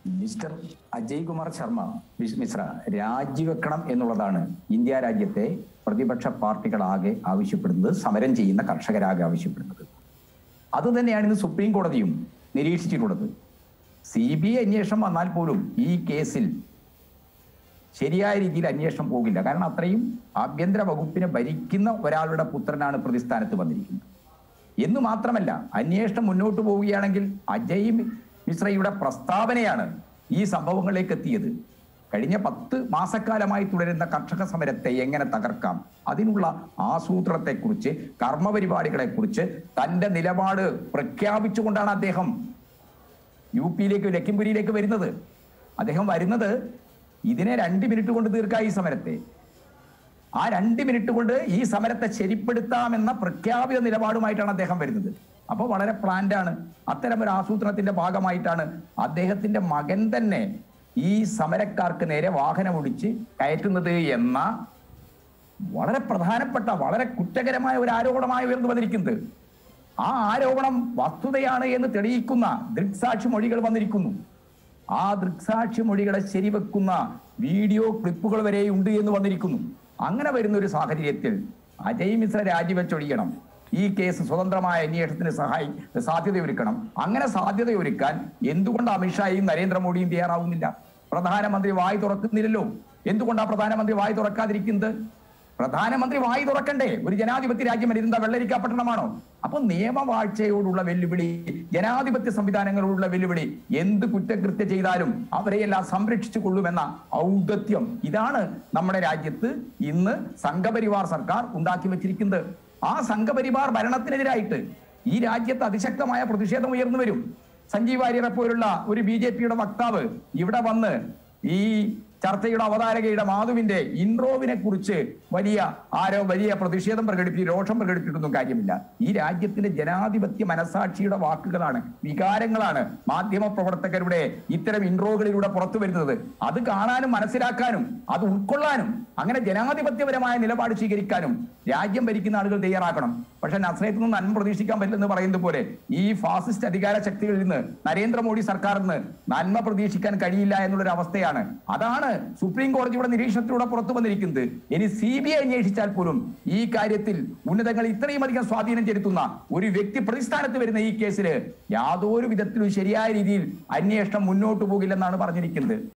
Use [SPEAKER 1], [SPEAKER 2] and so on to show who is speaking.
[SPEAKER 1] Mister Ajay Kumar Sharma Mishra രാജിവെക്കണം എന്നുള്ളതാണ് India രാജ്യത്തെ പ്രതിപക്ഷ പാർട്ടികളാകെ ആവശ്യപ്പെടുന്നത്, സമരം ചെയ്യുന്ന കർഷകരാകെ ആവശ്യപ്പെടുന്നത്. അതുതന്നെയാണ് ഇന്ന് സുപ്രീം കോടതിയും നിരീക്ഷിച്ചിട്ടുള്ളത്. CBI അന്വേഷണം വന്നാൽ പോലും ഈ കേസിൽ ശരിയായ രീതിയിൽ അന്വേഷണം പോകില്ല. കാരണം അത്രയും ആഭ്യന്തര വകുപ്പിനെ ഭരിക്കുന്ന ഒരാളുടെ പുത്രനാണ് പ്രതിസ്ഥാനത്ത് വന്നിരിക്കുന്നത്. എന്ന് മാത്രമല്ല, അന്വേഷണം മുന്നോട്ട് പോവുകയാണെങ്കിൽ അജയ് മിശ്രയുടെ പ്രസ്താവനയാണ് ഈ സംഭവങ്ങളിലേക്ക് എത്തിയത്. കഴിഞ്ഞ 10 മാസക്കാലമായി തുടരുന്ന കർഷക സമരത്തെ എങ്ങനെ തകർക്കാം, അതിനുള്ള ആസൂത്രണത്തെക്കുറിച്ച്, കർമ്മപരിപാടികളെക്കുറിച്ച് തന്റെ നിലപാട് പ്രഖ്യാപിച്ചുകൊണ്ടാണ് അദ്ദേഹം UP-യിലേക്ക് ലഖിംപുരിയിലേക്ക് വരുന്നത്. അദ്ദേഹം വരുന്നത് ഇതിനെ 2 മിനിറ്റ് കൊണ്ട് തീർക്കാം ഈ സമരത്തെ. ആ 2 മിനിറ്റ് കൊണ്ട് ഈ സമരത്തെ ശരിപ്പെടുത്താമെന്ന പ്രഖ്യാപിത നിലപാടുമായിട്ടാണ് അദ്ദേഹം വരുന്നത്. അപ്പോൾ വളരെ പ്ലാൻഡാണ്. അത്തരം ഒരു ആസൂത്രണത്തിന്റെ ഭാഗമായിട്ടാണ് അദ്ദേഹത്തിന്റെ മകൻ തന്നെ ഈ സമരക്കാർക്ക് നേരെ വാഹനമോടിച്ച് കയറ്റുന്നത് എന്ന വളരെ പ്രധാനപ്പെട്ട, വളരെ കുറ്റകരമായ ഒരു ആരോപണമായി ഉയർന്നു വന്നിരിക്കുന്നത്. ആ ആരോപണം വസ്തുതയാണ് എന്ന് തെളിയിക്കുന്ന ദൃക്സാക്ഷി മൊഴികൾ വന്നിരിക്കുന്നു. ആ ദൃക്സാക്ഷി മൊഴികളെ ശരിവെക്കുന്ന വീഡിയോ ക്ലിപ്പുകൾ വരെ ഉണ്ട് എന്ന് വന്നിരിക്കുന്നു. അങ്ങനെ വരുന്ന ഒരു സാഹചര്യത്തിൽ അജയ് മിശ്ര രാജിവെച്ചൊഴിയണം. ഈ കേസ് സ്വതന്ത്രമായ അന്വേഷണത്തിന് സാധ്യതയൊരുക്കണം. അങ്ങനെ സാധ്യതയൊരുക്കാൻ എന്തുകൊണ്ട് അമിത്ഷായും നരേന്ദ്രമോദിയും തയ്യാറാവുന്നില്ല? പ്രധാനമന്ത്രി വായി തുറക്കുന്നില്ലല്ലോ. എന്തുകൊണ്ടാണ് പ്രധാനമന്ത്രി വായി തുറക്കാതിരിക്കുന്നത്? പ്രധാനമന്ത്രി വായി തുറക്കണ്ടേ? ഒരു ജനാധിപത്യ രാജ്യമല്ല, ഇതെന്താ വെള്ളരിക്ക പട്ടണമാണോ? അപ്പൊ നിയമവാഴ്ചയോടുള്ള വെല്ലുവിളി, ജനാധിപത്യ സംവിധാനങ്ങളോടുള്ള വെല്ലുവിളി, എന്ത് കുറ്റകൃത്യം ചെയ്താലും അവരെയെല്ലാം സംരക്ഷിച്ചു കൊള്ളുമെന്ന ഔദത്യം, ഇതാണ് നമ്മുടെ രാജ്യത്ത് ഇന്ന് സംഘപരിവാർ സർക്കാർ ഉണ്ടാക്കി വെച്ചിരിക്കുന്നത്. ആ സംഘപരിവാർ ഭരണത്തിനെതിരായിട്ട് ഈ രാജ്യത്ത് അതിശക്തമായ പ്രതിഷേധം ഉയർന്നു വരും. സഞ്ജീവ് വാര്യരെ പോലുള്ള ഒരു BJP-യുടെ വക്താവ് ഇവിടെ വന്ന് ഈ ചർച്ചയുടെ അവതാരകയുടെ മാധുവിന്റെ ഇൻട്രോവിനെ കുറിച്ച് വലിയ പ്രതിഷേധം രോഷം പ്രകടിപ്പിച്ചിട്ടൊന്നും കാര്യമില്ല. ഈ രാജ്യത്തിന്റെ ജനാധിപത്യ മനസാക്ഷിയുടെ വാക്കുകളാണ്, വികാരങ്ങളാണ് മാധ്യമ പ്രവർത്തകരുടെ ഇത്തരം ഇൻട്രോകളിലൂടെ പുറത്തു വരുന്നത്. അത് കാണാനും മനസ്സിലാക്കാനും അത് ഉൾക്കൊള്ളാനും അങ്ങനെ ജനാധിപത്യപരമായ നിലപാട് സ്വീകരിക്കാനും രാജ്യം ഭരിക്കുന്ന ആളുകൾ തയ്യാറാക്കണം. പക്ഷെ നസ്രത്തിൽ നിന്ന് നന്മ പ്രതീക്ഷിക്കാൻ പറ്റില്ലെന്ന് പറയുന്നത് പോലെ ഈ ഫാസിസ്റ്റ് അധികാര ശക്തികളിൽ നിന്ന്, നരേന്ദ്രമോദി സർക്കാരിന് നന്മ പ്രതീക്ഷിക്കാൻ കഴിയില്ല എന്നുള്ളൊരു അവസ്ഥയാണ്. അതാണ് സുപ്രീം കോടതിയുടെ നിരീക്ഷണത്തിലൂടെ പുറത്തു വന്നിരിക്കുന്നത്. ഇനി CBI അന്വേഷിച്ചാൽ പോലും ഈ കാര്യത്തിൽ ഉന്നതങ്ങൾ ഇത്രയും അധികം സ്വാധീനം ചെലുത്തുന്ന ഒരു വ്യക്തി പ്രതിസ്ഥാനത്ത് വരുന്ന ഈ കേസിൽ യാതൊരു വിധത്തിലും ശരിയായ രീതിയിൽ അന്വേഷണം മുന്നോട്ട് പോകില്ലെന്നാണ് പറഞ്ഞിരിക്കുന്നത്.